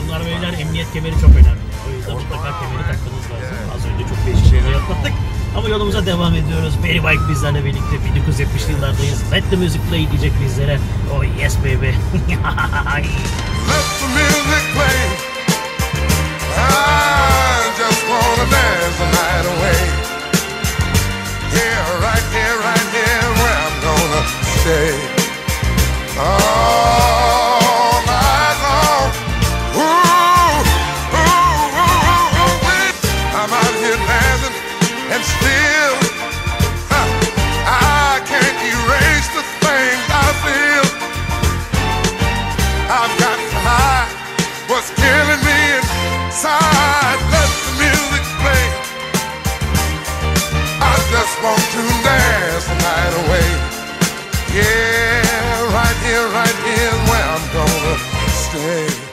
Hanımlar beyler, emniyet kemeri çok önemli. O yüzden mutlaka kemeri takmanız lazım. Az önce çok değişik şeyler yapmadık. Ama yolumuza devam ediyoruz. Barry White bizlerle birlikte 1970'li yıllardayız. Let the music play diyecek bizlere. Oh yes baby. Let the music play. I just wanna dance the night away. Here, right here, where I'm gonna stay. All night long. Ooh, ooh, ooh, ooh. I'm out here dancing and still I can't erase the things I feel. I've got to hide what's killing me inside. Let the music play. I just want to dance the night away. Yeah, right here is where I'm gonna stay.